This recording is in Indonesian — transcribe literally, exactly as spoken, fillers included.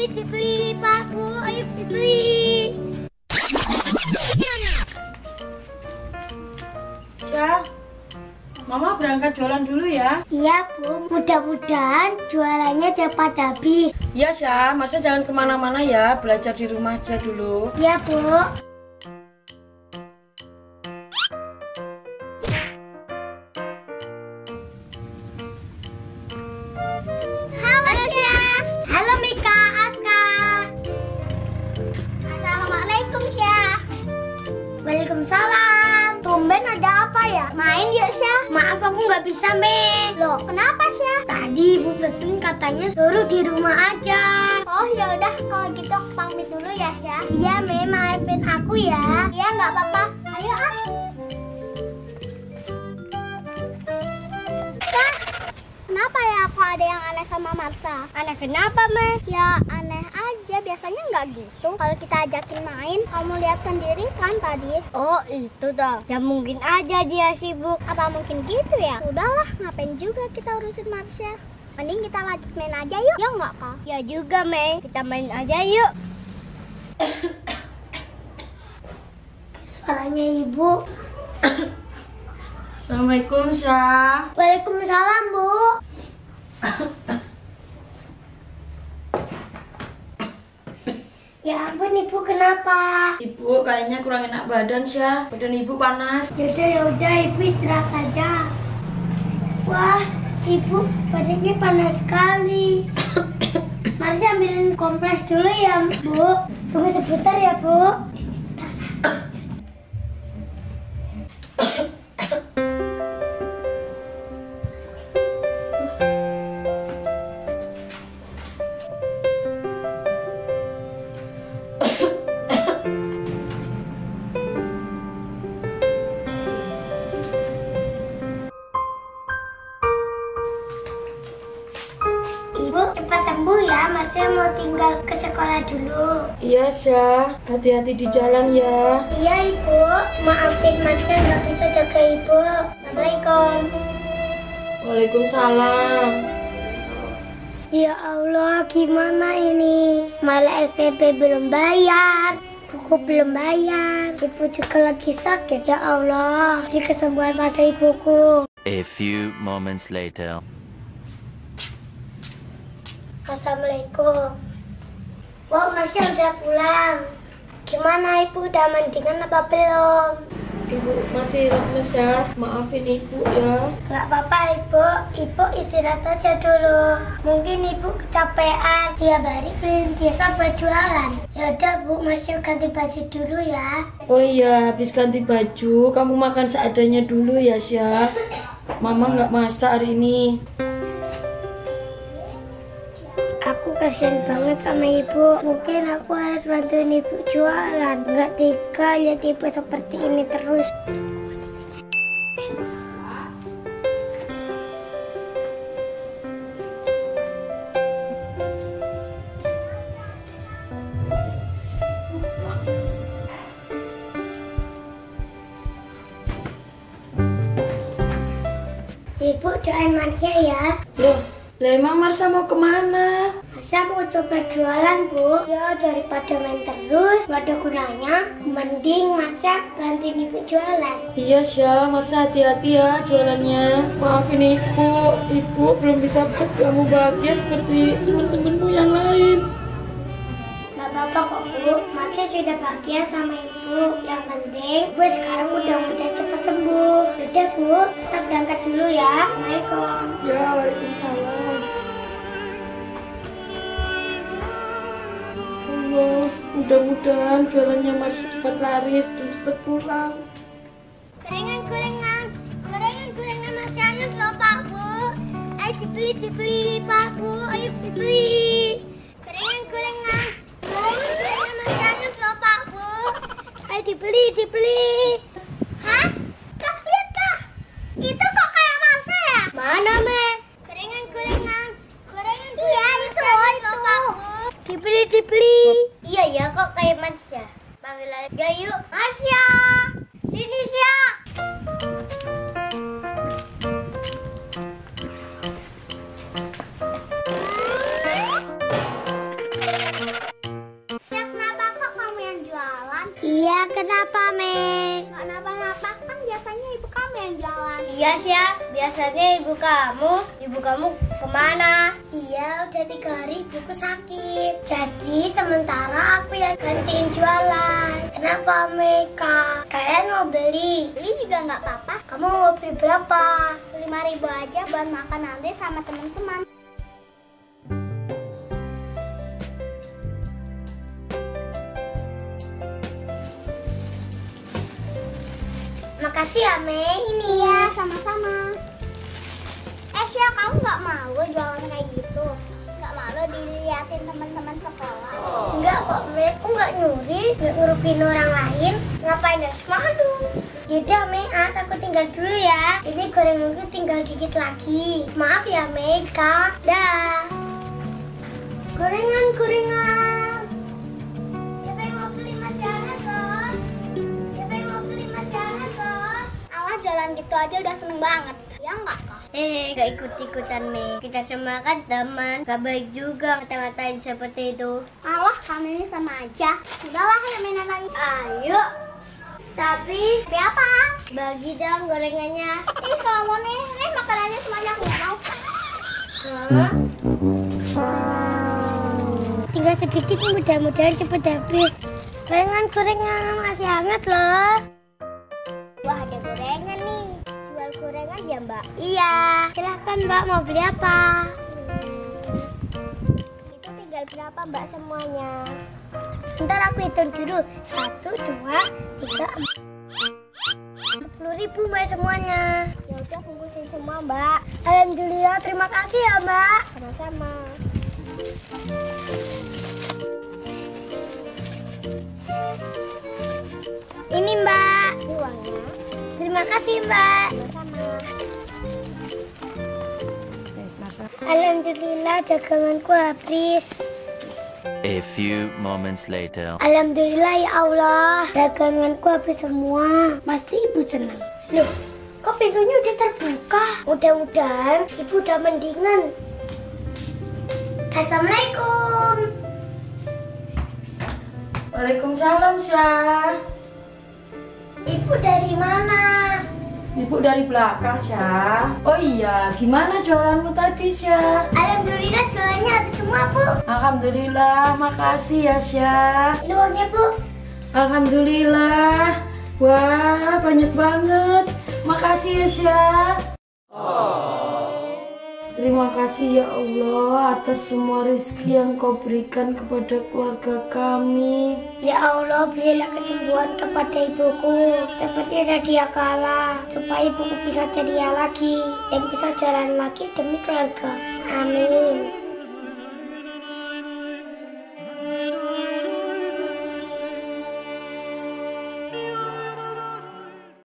dibeli Pak Bu, ayo dibeli. Syah, Mama berangkat jualan dulu ya. Iya Bu, mudah-mudahan jualannya cepat habis. Iya Syah, masa jangan kemana-mana ya, belajar di rumah aja dulu. Iya Bu. Halo Syah. Halo Mika, Aska. Assalamualaikum Syah. Waalaikumsalam. Tumben ada apa ya? Main ya Syah. Maaf aku nggak bisa Mei. Loh kenapa Syah? Tadi ibu pesen katanya suruh di rumah aja. Oh ya udah kalau gitu aku pamit dulu ya Syah. Iya Mei, maafin aku ya. Iya nggak apa-apa. Ayo As. Kak, kenapa ya kok ada yang aneh sama Marsha? Aneh kenapa Mei? Ya aneh aja, biasanya nggak gitu. Kalau kita ajakin main, kamu lihat sendiri kan tadi. Oh itu dah. Ya mungkin aja dia sibuk. Apa mungkin gitu ya? Udahlah, ngapain juga kita urusin Marsha. Mending kita lanjut main aja yuk. Ya nggak Kak? Ya juga Mei, kita main aja yuk. Suaranya ibu. Assalamualaikum Syah. Waalaikumsalam Bu. Ya ampun ibu, kenapa? Ibu kayaknya kurang enak badan Syah, badan ibu panas. Yaudah yaudah ibu istirahat aja. Wah ibu badannya panas sekali. Mari ambilin kompres dulu ya Bu. Tunggu sebentar ya Bu. Ibu cepat sembuh ya, Marsha mau tinggal ke sekolah dulu. Iya Syah, hati-hati di jalan ya. Iya Ibu, maafin Marsha nggak bisa jaga Ibu. Assalamualaikum. Waalaikumsalam. Ya Allah, gimana ini? Malah S P P belum bayar, buku belum bayar, ibu juga lagi sakit. Ya Allah, beri kesembuhan pada ibuku. A few moments later. Assalamualaikum. Bu, Marsha udah pulang. Gimana ibu, udah mendingan apa belum? Ibu masih lemes ya, maafin ibu ya. Nggak apa-apa ibu, ibu istirahat aja dulu. Mungkin ibu kecapean, tiap hari keliling desa buat jualan. Yaudah Bu, Marsha ganti baju dulu ya. Oh iya, habis ganti baju, kamu makan seadanya dulu ya Syah. Mama nggak masak hari ini. Aku kasihan banget sama ibu. Mungkin aku harus bantuin ibu jualan. Nggak tega lihat ibu seperti ini terus. Ibu doain Marsha ya. Loh, lah emang Marsha mau kemana? Marsha mau coba jualan Bu. Ya daripada main terus nggak ada gunanya, mending Marsha bantuin ibu jualan. Iya Syah, Marsha hati-hati ya jualannya. Maafin ibu, ibu belum bisa buat kamu bahagia seperti temen-temenmu yang lain. Gak apa-apa kok Bu, Marsha sudah bahagia sama ibu. Yang penting ibu sekarang mudah-mudahan cepat sembuh. Udah Bu, saya berangkat dulu ya. Assalamualaikum. Ya, waalaikumsalam. Allah, mudah-mudahan jualannya Marsha cepat laris dan cepat pulang. Gorengan-gorengan, gorengan-gorengan masih hangat loh Pak Bu. Ayo dibeli, dibeli Pak Bu, ayo dibeli. Gorengan-gorengan, gorengan-gorengan masih hangat loh Pak Bu. Ayo dibeli, dibeli. Hah? Kak, lihat Kak. Itu kok kayak Marsha ya? Mana Me? Gorengan-gorengan, gorengan-gorengan iya, itu, itu. Pak Bu. Dibeli, dibeli. Iya ya, kok kayak Marsha. Panggil aja yuk. Marsha, sini Syah. Biasanya ibu kamu, ibu kamu kemana? Iya, udah tiga hari ibuku sakit. Jadi sementara aku yang gantiin jualan. Kenapa Meka? Kalian mau beli? Beli juga nggak apa-apa. Kamu mau beli berapa? lima ribu aja buat makan nanti sama teman-teman. Makasih ya, Mei. Ini ya, sama-sama. Eh, Syah, kamu nggak malu jualan kayak gitu? Nggak malu diliatin teman-teman sekolah? Enggak kok, Mei. Aku nggak nyuri, nggak ngerugiin orang lain. Ngapain harus malu? Yaudah, Mei, aku tinggal dulu ya. Ini gorenganku tinggal dikit lagi. Maaf ya, Mei, Kak. Dah. Gorengan, gorengan. Siapa yang mau beli masalah, kok? Siapa yang mau beli masalah, kok? Alah, jalan gitu aja udah seneng banget. Ya nggak, Kak? Eh, gak ikut-ikutan, Mei. Kita semua kan teman. Gak baik juga ngata-ngatain seperti itu. Alah, kami ini sama aja. Udahlah, ya mainan lagi. Ayo. Tapi, tapi apa? Bagi dong gorengannya. Ih, kalau mau nih, nih makanannya semuanya aku nggak mau. Hah? Tinggal sedikit, mudah-mudahan cepet habis. Gorengan-gorengan masih hangat loh. Wah, ada gorengan nih. Jual gorengan ya, Mbak? Iya. Silahkan, Mbak, mau beli apa? Itu tinggal berapa, Mbak, semuanya? Ntar aku hitung dulu. Satu, dua, tiga, empat. Sepuluh ribu, Mbak, semuanya. Ya udah, bungkusin semua, Mbak. Alhamdulillah, terima kasih ya, Mbak. Sama-sama. Ini, Mbak. Ini uangnya. Terima kasih, Mbak. Sama-sama. Alhamdulillah, daganganku habis. A few moments later. Alhamdulillah ya Allah, daganganku habis semua. Pasti ibu senang. Loh, kok pintunya udah terbuka? Mudah-mudahan ibu udah mendingan. Assalamualaikum. Waalaikumsalam, Syah. Ibu dari mana? Ibu dari belakang, Syah. Oh iya, gimana jualanmu tadi, Syah? Alhamdulillah jualannya habis semua, Bu. Alhamdulillah, makasih ya, Syah. Ini uangnya, Bu. Alhamdulillah. Wah, banyak banget. Makasih ya, Syah. Terima kasih ya Allah atas semua rezeki yang Kau berikan kepada keluarga kami. Ya Allah, berilah kesembuhan kepada ibuku seperti sedia kala, supaya ibuku bisa ceria lagi dan bisa jalan lagi demi keluarga. Amin.